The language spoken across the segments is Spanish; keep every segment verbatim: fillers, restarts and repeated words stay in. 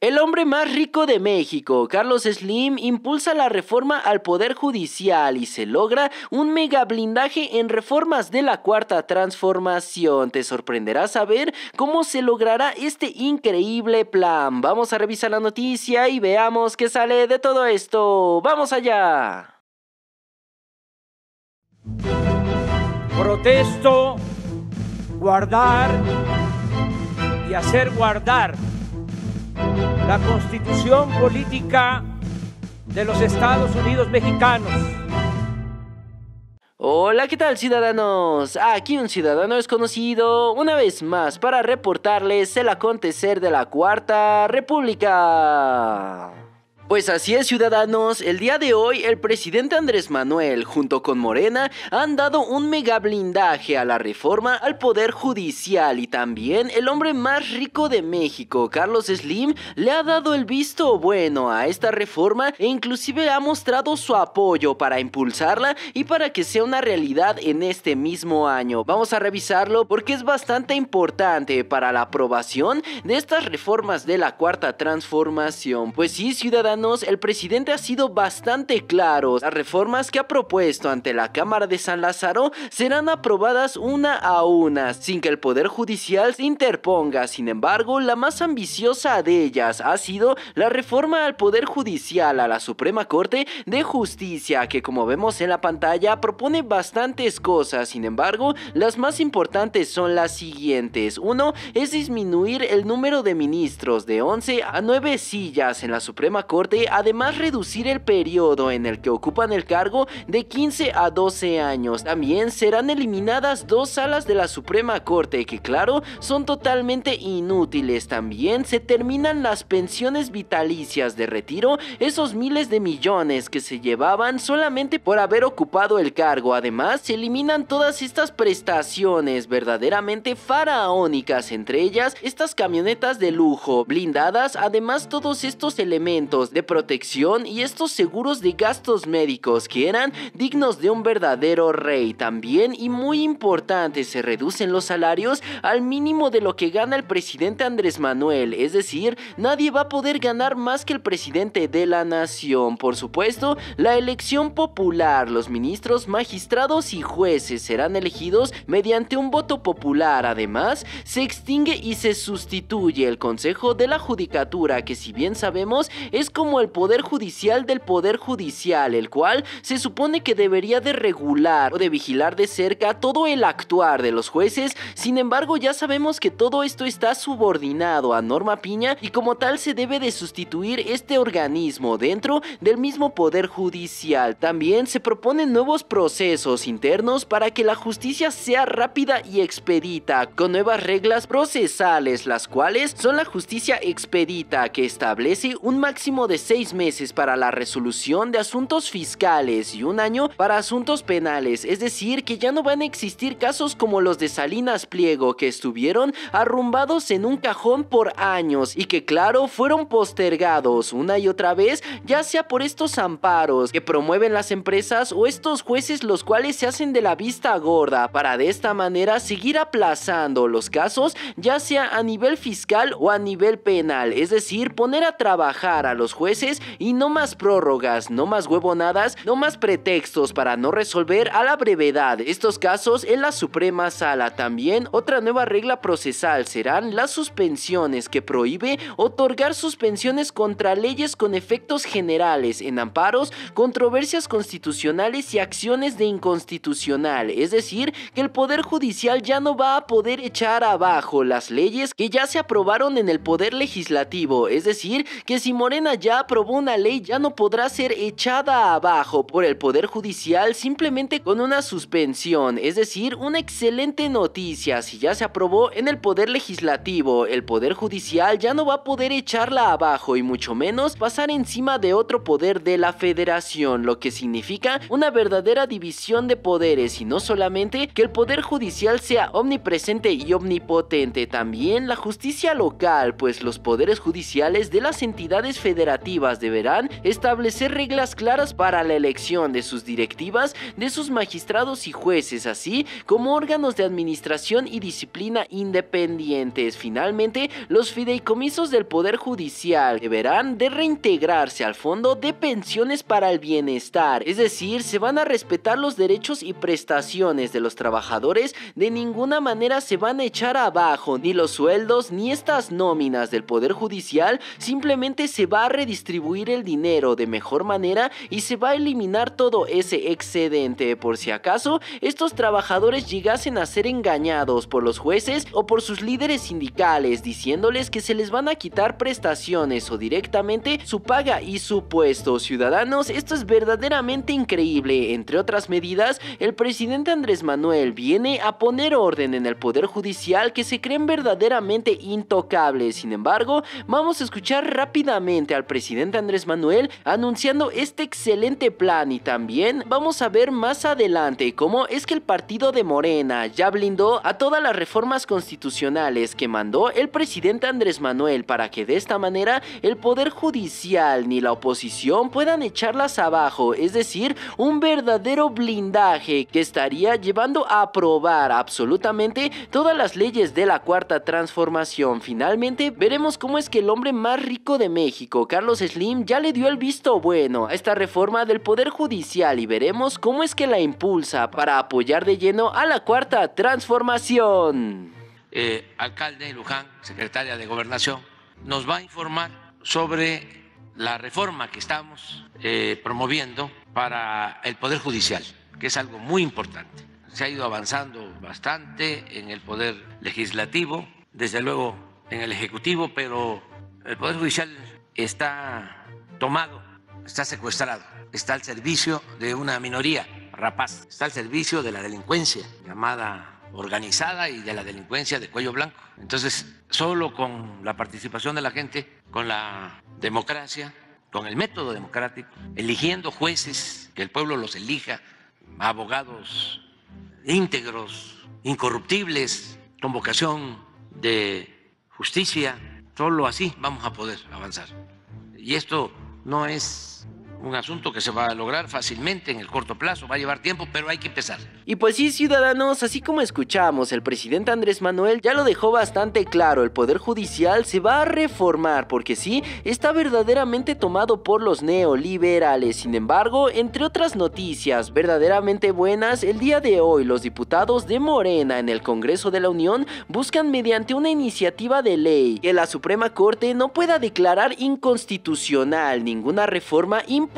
El hombre más rico de México, Carlos Slim, impulsa la reforma al Poder Judicial y se logra un mega blindaje en reformas de la Cuarta Transformación. Te sorprenderá saber cómo se logrará este increíble plan. Vamos a revisar la noticia y veamos qué sale de todo esto. ¡Vamos allá! Protesto, guardar y hacer guardar la Constitución Política de los Estados Unidos Mexicanos. Hola, ¿qué tal, ciudadanos? Aquí un ciudadano desconocido, una vez más, para reportarles el acontecer de la Cuarta República. Pues así es, ciudadanos, el día de hoy el presidente Andrés Manuel junto con Morena han dado un mega blindaje a la reforma al Poder Judicial y también el hombre más rico de México, Carlos Slim, le ha dado el visto bueno a esta reforma e inclusive ha mostrado su apoyo para impulsarla y para que sea una realidad en este mismo año. Vamos a revisarlo porque es bastante importante para la aprobación de estas reformas de la Cuarta Transformación. Pues sí, ciudadanos, el presidente ha sido bastante claro. Las reformas que ha propuesto ante la Cámara de San Lázaro serán aprobadas una a una, sin que el Poder Judicial se interponga. Sin embargo, la más ambiciosa de ellas ha sido la reforma al Poder Judicial, a la Suprema Corte de Justicia, que como vemos en la pantalla propone bastantes cosas. Sin embargo, las más importantes son las siguientes. Uno es disminuir el número de ministros de once a nueve sillas en la Suprema Corte. Además, reducir el periodo en el que ocupan el cargo de quince a doce años. También serán eliminadas dos salas de la Suprema Corte que, claro, son totalmente inútiles. También se terminan las pensiones vitalicias de retiro, esos miles de millones que se llevaban solamente por haber ocupado el cargo. Además, se eliminan todas estas prestaciones verdaderamente faraónicas, entre ellas estas camionetas de lujo blindadas. Además, todos estos elementos de protección y estos seguros de gastos médicos que eran dignos de un verdadero rey. También, y muy importante, se reducen los salarios al mínimo de lo que gana el presidente Andrés Manuel, es decir, nadie va a poder ganar más que el presidente de la nación. Por supuesto, la elección popular, los ministros, magistrados y jueces serán elegidos mediante un voto popular. Además, se extingue y se sustituye el Consejo de la Judicatura, que si bien sabemos es como el Poder Judicial del Poder Judicial, el cual se supone que debería de regular o de vigilar de cerca todo el actuar de los jueces. Sin embargo, ya sabemos que todo esto está subordinado a Norma Piña y como tal se debe de sustituir este organismo dentro del mismo Poder Judicial. También se proponen nuevos procesos internos para que la justicia sea rápida y expedita, con nuevas reglas procesales, las cuales son la justicia expedita, que establece un máximo de seis meses para la resolución de asuntos fiscales y un año para asuntos penales. Es decir, que ya no van a existir casos como los de Salinas Pliego, que estuvieron arrumbados en un cajón por años y que, claro, fueron postergados una y otra vez, ya sea por estos amparos que promueven las empresas o estos jueces los cuales se hacen de la vista gorda para de esta manera seguir aplazando los casos, ya sea a nivel fiscal o a nivel penal. Es decir, poner a trabajar a los jueces y no más prórrogas, no más huevonadas, no más pretextos para no resolver a la brevedad estos casos en la Suprema Sala. También otra nueva regla procesal serán las suspensiones, que prohíbe otorgar suspensiones contra leyes con efectos generales en amparos, controversias constitucionales y acciones de inconstitucional. Es decir, que el Poder Judicial ya no va a poder echar abajo las leyes que ya se aprobaron en el Poder Legislativo. Es decir, que si Morena ya aprobó una ley, ya no podrá ser echada abajo por el Poder Judicial simplemente con una suspensión. Es decir, una excelente noticia. Si ya se aprobó en el Poder Legislativo, el Poder Judicial ya no va a poder echarla abajo y mucho menos pasar encima de otro poder de la Federación, lo que significa una verdadera división de poderes y no solamente que el Poder Judicial sea omnipresente y omnipotente, también la justicia local, pues los poderes judiciales de las entidades federativas legislativas deberán establecer reglas claras para la elección de sus directivas, de sus magistrados y jueces, así como órganos de administración y disciplina independientes. Finalmente, los fideicomisos del Poder Judicial deberán de reintegrarse al Fondo de Pensiones para el Bienestar, es decir, se van a respetar los derechos y prestaciones de los trabajadores, de ninguna manera se van a echar abajo ni los sueldos ni estas nóminas del Poder Judicial, simplemente se va a redistribuir el dinero de mejor manera y se va a eliminar todo ese excedente. Por si acaso estos trabajadores llegasen a ser engañados por los jueces o por sus líderes sindicales diciéndoles que se les van a quitar prestaciones o directamente su paga y su puesto. Ciudadanos, esto es verdaderamente increíble. Entre otras medidas, el presidente Andrés Manuel viene a poner orden en el Poder Judicial que se creen verdaderamente intocables. Sin embargo, vamos a escuchar rápidamente al presidente Andrés Manuel anunciando este excelente plan, y también vamos a ver más adelante cómo es que el partido de Morena ya blindó a todas las reformas constitucionales que mandó el presidente Andrés Manuel para que de esta manera el Poder Judicial ni la oposición puedan echarlas abajo, es decir, un verdadero blindaje que estaría llevando a aprobar absolutamente todas las leyes de la Cuarta Transformación. Finalmente, veremos cómo es que el hombre más rico de México, Carlos Slim, ya le dio el visto bueno a esta reforma del Poder Judicial y veremos cómo es que la impulsa para apoyar de lleno a la Cuarta Transformación. Eh, alcalde Luján, secretaria de Gobernación, nos va a informar sobre la reforma que estamos eh, promoviendo para el Poder Judicial, que es algo muy importante. Se ha ido avanzando bastante en el Poder Legislativo, desde luego en el Ejecutivo, pero el Poder Judicial está tomado, está secuestrado, está al servicio de una minoría rapaz, está al servicio de la delincuencia llamada organizada y de la delincuencia de cuello blanco. Entonces, solo con la participación de la gente, con la democracia, con el método democrático, eligiendo jueces, que el pueblo los elija, abogados íntegros, incorruptibles, con vocación de justicia, solo así vamos a poder avanzar. Y esto no es un asunto que se va a lograr fácilmente en el corto plazo, va a llevar tiempo, pero hay que empezar. Y pues sí, ciudadanos, así como escuchamos, el presidente Andrés Manuel ya lo dejó bastante claro, el Poder Judicial se va a reformar porque sí, está verdaderamente tomado por los neoliberales. Sin embargo, entre otras noticias verdaderamente buenas, el día de hoy los diputados de Morena en el Congreso de la Unión buscan mediante una iniciativa de ley que la Suprema Corte no pueda declarar inconstitucional ninguna reforma impugnada,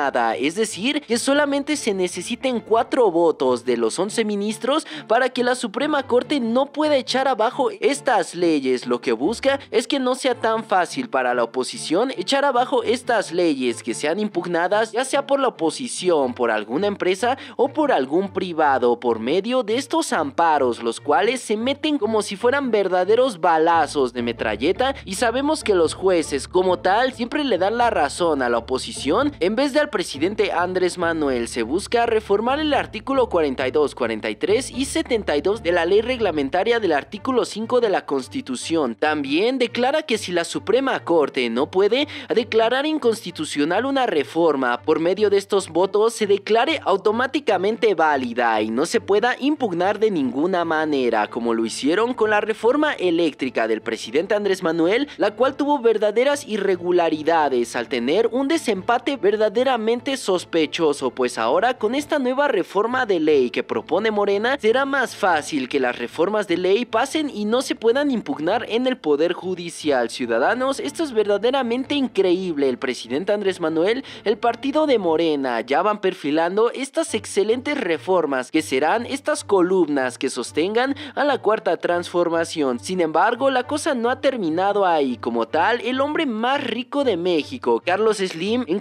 es decir, que solamente se necesiten cuatro votos de los once ministros para que la Suprema Corte no pueda echar abajo estas leyes. Lo que busca es que no sea tan fácil para la oposición echar abajo estas leyes que sean impugnadas, ya sea por la oposición, por alguna empresa o por algún privado, por medio de estos amparos, los cuales se meten como si fueran verdaderos balazos de metralleta, y sabemos que los jueces como tal siempre le dan la razón a la oposición en vez de al presidente Andrés Manuel. Se busca reformar el artículo cuarenta y dos, cuarenta y tres y setenta y dos de la ley reglamentaria del artículo cinco de la Constitución. También declara que si la Suprema Corte no puede declarar inconstitucional una reforma, por medio de estos votos se declare automáticamente válida y no se pueda impugnar de ninguna manera, como lo hicieron con la reforma eléctrica del presidente Andrés Manuel, la cual tuvo verdaderas irregularidades al tener un desempate verdaderamente sospechoso. Pues ahora, con esta nueva reforma de ley que propone Morena, será más fácil que las reformas de ley pasen y no se puedan impugnar en el Poder Judicial. Ciudadanos, esto es verdaderamente increíble. El presidente Andrés Manuel, el partido de Morena ya van perfilando estas excelentes reformas que serán estas columnas que sostengan a la Cuarta Transformación. Sin embargo, la cosa no ha terminado ahí. Como tal, el hombre más rico de México, Carlos Slim, en conferencia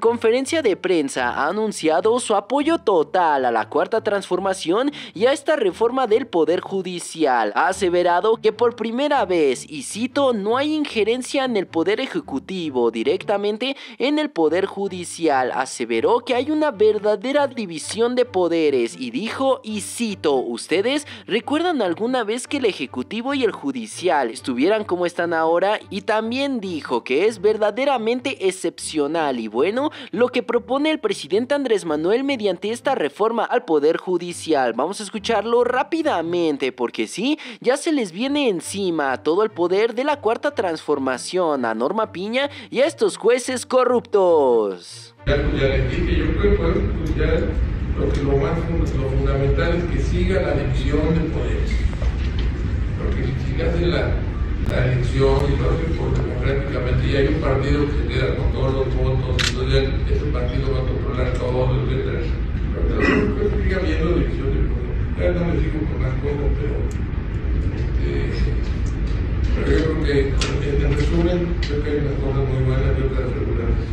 conferencia de prensa ha anunciado su apoyo total a la Cuarta Transformación y a esta reforma del Poder Judicial. Ha aseverado que por primera vez, y cito, no hay injerencia en el Poder Ejecutivo directamente en el Poder Judicial. Aseveró que hay una verdadera división de poderes y dijo, y cito, ¿ustedes recuerdan alguna vez que el Ejecutivo y el Judicial estuvieran como están ahora? Y también dijo que es verdaderamente excepcional y bueno lo que propone el presidente Andrés Manuel mediante esta reforma al Poder Judicial. Vamos a escucharlo rápidamente porque sí, ya se les viene encima todo el poder de la Cuarta Transformación a Norma Piña y a estos jueces corruptos. Ya, pues ya les dije, yo creo que el Poder Judicial lo, que lo, más, lo fundamental es que siga la división de poderes. Porque si se hace la, la elección y lo hace por democráticamente y hay un partido que se queda con todos los votos, entonces ese partido va a controlar todo, etcétera. Pero creo que siga habiendo división de poderes. Ya no me sigo con las cosas, pero, este, pero yo creo que en resumen, creo que hay unas cosas muy buenas y otras regulares.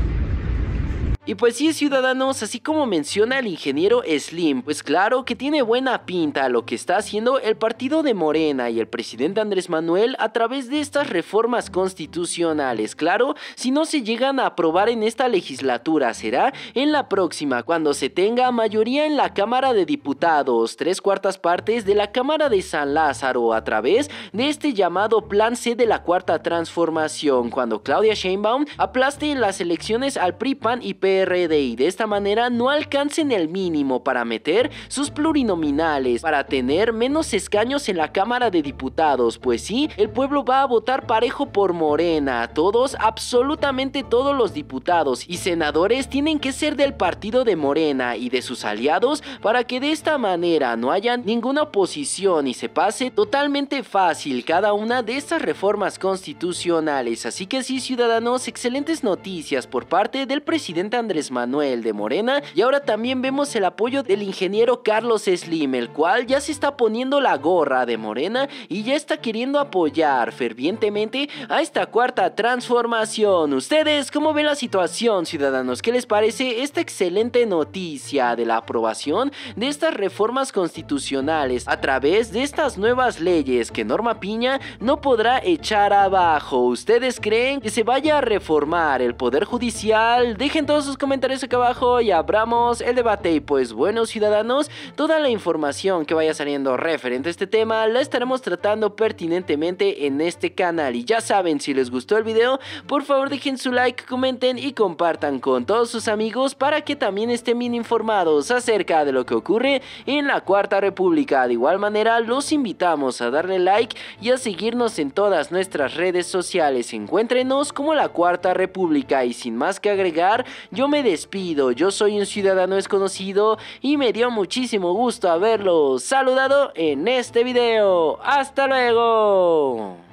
Y pues sí, ciudadanos, así como menciona el ingeniero Slim, pues claro que tiene buena pinta lo que está haciendo el partido de Morena y el presidente Andrés Manuel a través de estas reformas constitucionales. Claro, si no se llegan a aprobar en esta legislatura, será en la próxima, cuando se tenga mayoría en la Cámara de Diputados, tres cuartas partes de la Cámara de San Lázaro, a través de este llamado Plan C de la Cuarta Transformación, cuando Claudia Sheinbaum aplaste en las elecciones al P R I, P A N y P R D y de esta manera no alcancen el mínimo para meter sus plurinominales, para tener menos escaños en la Cámara de Diputados. Pues sí, el pueblo va a votar parejo por Morena. Todos, absolutamente todos los diputados y senadores tienen que ser del partido de Morena y de sus aliados para que de esta manera no haya ninguna oposición y se pase totalmente fácil cada una de estas reformas constitucionales. Así que sí, ciudadanos, excelentes noticias por parte del presidente Andrés Manuel de Morena, y ahora también vemos el apoyo del ingeniero Carlos Slim, el cual ya se está poniendo la gorra de Morena y ya está queriendo apoyar fervientemente a esta Cuarta Transformación. ¿Ustedes cómo ven la situación, ciudadanos? ¿Qué les parece esta excelente noticia de la aprobación de estas reformas constitucionales a través de estas nuevas leyes que Norma Piña no podrá echar abajo? ¿Ustedes creen que se vaya a reformar el Poder Judicial? Dejen todos sus comentarios acá abajo y abramos el debate. Y pues bueno, ciudadanos, toda la información que vaya saliendo referente a este tema la estaremos tratando pertinentemente en este canal. Y ya saben, si les gustó el video, por favor dejen su like, comenten y compartan con todos sus amigos para que también estén bien informados acerca de lo que ocurre en la Cuarta República. De igual manera, los invitamos a darle like y a seguirnos en todas nuestras redes sociales. Encuéntrenos como la Cuarta República. Y sin más que agregar, yo me despido. Yo soy un ciudadano desconocido y me dio muchísimo gusto haberlos saludado en este video. ¡Hasta luego!